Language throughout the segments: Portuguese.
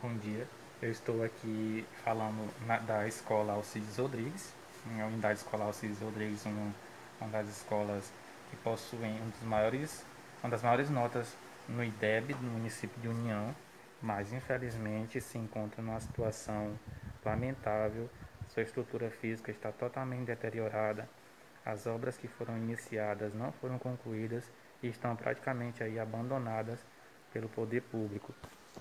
Bom dia, eu estou aqui falando da escola Alcides Rodrigues, a unidade escolar Alcides Rodrigues, uma das escolas que possuem uma das maiores notas no IDEB do município de União, mas infelizmente se encontra numa situação lamentável. Sua estrutura física está totalmente deteriorada, as obras que foram iniciadas não foram concluídas e estão praticamente aí abandonadas pelo poder público.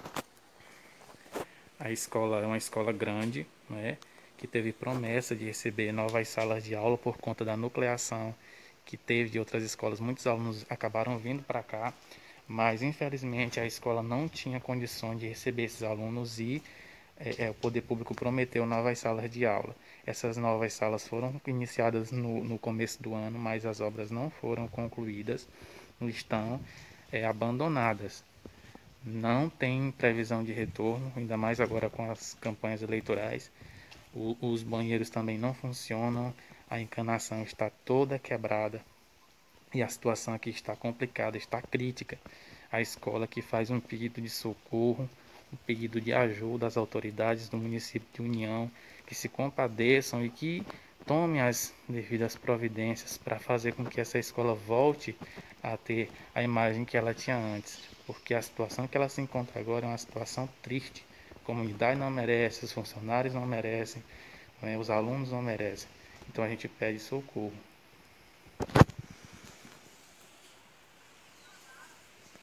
A escola é uma escola grande, né, que teve promessa de receber novas salas de aula por conta da nucleação que teve de outras escolas. Muitos alunos acabaram vindo para cá, mas infelizmente a escola não tinha condições de receber esses alunos e o poder público prometeu novas salas de aula. Essas novas salas foram iniciadas no começo do ano, mas as obras não foram concluídas, estão abandonadas. Não tem previsão de retorno, ainda mais agora com as campanhas eleitorais. Os banheiros também não funcionam, a encanação está toda quebrada e a situação aqui está complicada, está crítica. A escola que faz um pedido de socorro, um pedido de ajuda às autoridades do município de União, que se compadeçam e que tomem as devidas providências para fazer com que essa escola volte a ter a imagem que ela tinha antes, porque a situação que ela se encontra agora é uma situação triste. A comunidade não merece, os funcionários não merecem, os alunos não merecem. Então a gente pede socorro.